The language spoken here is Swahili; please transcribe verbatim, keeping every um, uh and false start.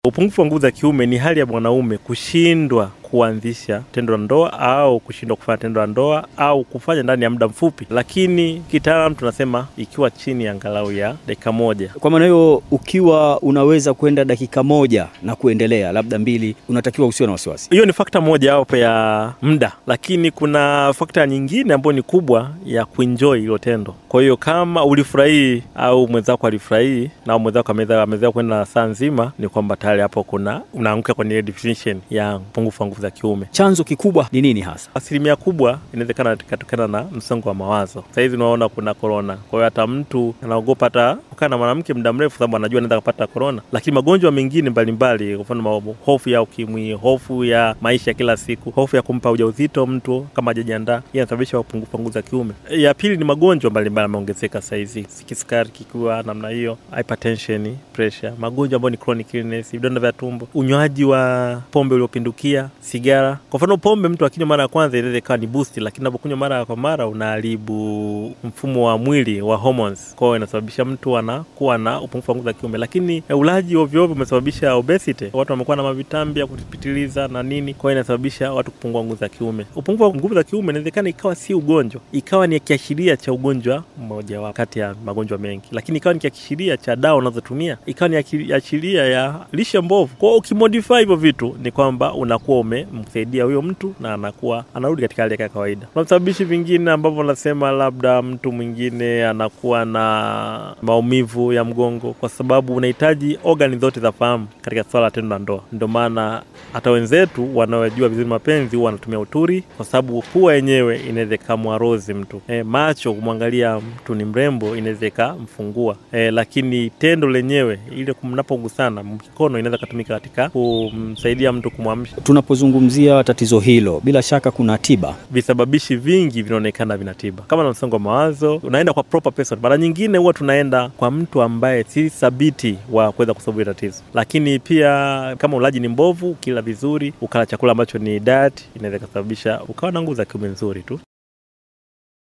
Upungufu wa nguvu za kiume ni hali ya mwanaume kushindwa kuanzisha tendo la ndoa au kushindwa kufanya tendo la ndoa au kufanya ndani ya muda mfupi, lakini kitaalamu tunasema ikiwa chini ya angalau ya dakika moja. Kwa maana hiyo ukiwa unaweza kwenda dakika moja na kuendelea labda mbili, unatakiwa usiwe na wasiwasi. Hiyo ni fakta moja hapo ya muda, lakini kuna fakta nyingine ambayo ni kubwa ya kuenjoy hilo tendo. Kwa hiyo kama ulifurahi au mwenzako alifurahi na mwenzako ameweza ameweza kwenda saa nzima, ni kwamba tayari hapo kuna unaanguka kwenye definition ya upungufu wa nguvu za kiume. Chanzo kikubwa ni nini hasa? Asilimia kubwa inawezekana kutokana na msongo wa mawazo. Sasa hivi unaona kuna corona. Kwa hiyo hata mtu anaogopa hata kukaa na mwanamke muda mrefu sababu anajua anaweza kupata corona. Lakini magonjwa mengine mbalimbali, kwa mfano hofu ya ukimwi, hofu ya maisha kila siku, hofu ya kumpa ujauzito mtu kama hajajiandaa, yanasababisha upungufu wa nguvu za kiume. Ya pili ni magonjwa mbalimbali yameongezeka sasa hivi. Kisukari kikiwa namna hiyo, hypertension, pressure, magonjwa ambayo ni chronic illness, vidonda vya tumbo, unywaji wa pombe uliopindukia, sigara. Kwa mfano pombe mtu akinywa mara ya kwanza inaweza ikawa ni boost, lakini unapokunywa mara kwa mara unaharibu mfumo wa mwili wa hormones. Kwa hiyo inasababisha mtu anakuwa na upungufu wa nguvu za kiume. Lakini ulaji ovyo ovyo umesababisha obesity. Watu wamekuwa na mavitambi ya kupitiliza na nini, kwa hiyo inasababisha watu kupungua nguvu za kiume. Upungufu wa nguvu za kiume inawezekana ikawa si ugonjwa, ikawa ni kiashiria cha ugonjwa mmoja wa kati ya magonjwa mengi, lakini ikawa ni kiashiria cha dawa unazotumia, ikawa ni kiashiria ya lishe mbovu. Kwa hiyo ukimodify hivyo vitu ni kwamba unakuwa umemsaidia huyo mtu na anakuwa anarudi katika hali ya kawaida. Kuna sababishi vingine ambavyo nasema labda mtu mwingine anakuwa na maumivu ya mgongo kwa sababu unahitaji organ zote za fahamu katika swala la tendo la ndoa. Ndio maana hata wenzetu wanaojua vizuri mapenzi huwa wanatumia uturi kwa sababu pua yenyewe inaweza kumwarozi mtu. E, macho kumwangalia mtu ni mrembo inaweza kumfungua. E, lakini tendo lenyewe ile kumnapogusana mikono inaweza kutumika katika kumsaidia mtu kumwamsha. Tunapozungumzia tatizo hilo, bila shaka kuna tiba. Visababishi vingi vinaonekana vina tiba. Kama na msongo wa mawazo, unaenda kwa proper person. Mara nyingine huwa tunaenda kwa mtu ambaye si thabiti wa kuweza kusolve tatizo. Lakini pia kama ulaji ni mbovu, kila vizuri, ukala chakula ambacho ni diet, inaweza kusababisha ukawa na nguvu za kiume nzuri tu.